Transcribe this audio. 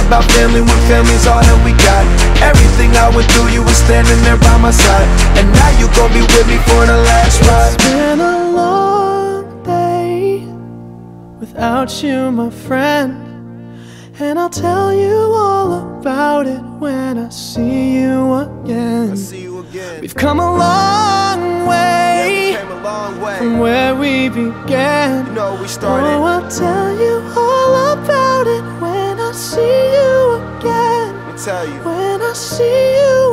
about family when family's all that we got. Everything I went through, you were standing there by my side, and now you gon' be with me for the last ride. It's been a long day without you, my friend, and I'll tell you all about it when I see you again. We've come a long way, from where we began. You know we started. Oh, I'll tell you all about it when I see you again. Let me tell you. When I see you